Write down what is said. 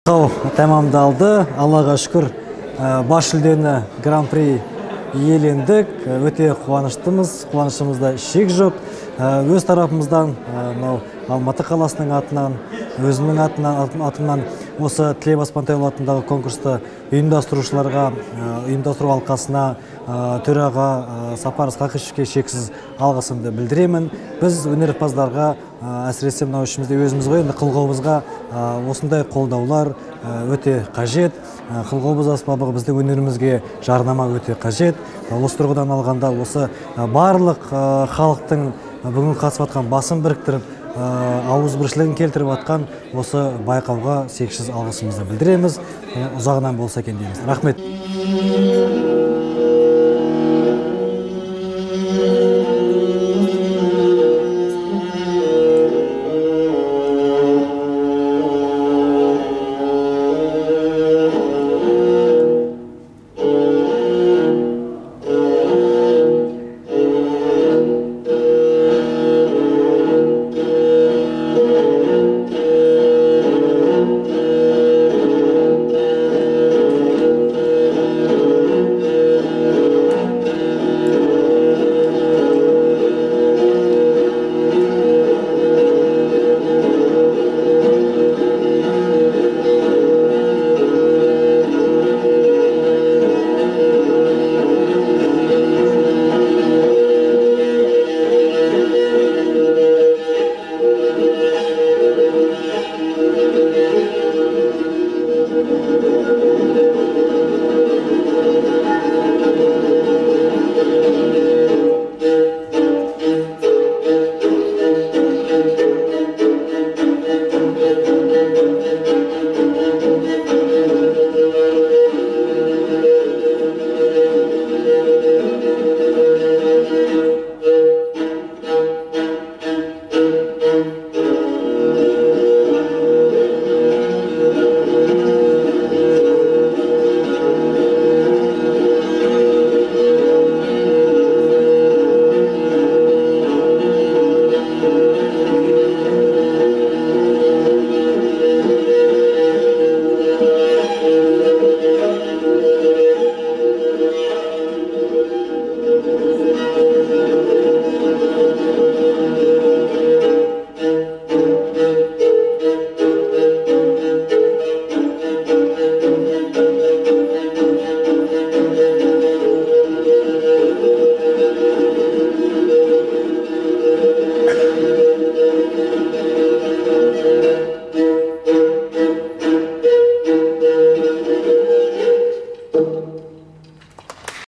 Тәмамдалды. Аллаға шүкір, бас жүлдені Гран-при иелендік. Өте қуаныштымыз. Қуанышымызда шек жоқ. Өз тарапымыздан Алматы қаласының атынан, өзімнің атымнан осы Тілеп Аспантайұлы атындағы конкурсты ұйымдастыру алқасына, төраға Сапар Ысқақовичке шексіз алғысымды білдіремін. Біз өнерпаздарға, әсіресе мынау ішімізде өзіміз ғой, қылғобызға осындай қолдаулар өте қажет. Қылғобыз аспабы біздің өнерімізге жарнама өте қажет. Осы тұрғыдан алғанда осы барлық халықтың бүгін қатысып атқан басын біріктіріп, ауызбіршілігін келтіріп атқан осы байқауға шексіз алғысымызды білдіреміз. Ұзағынан болса екен дейміз. Рахмет.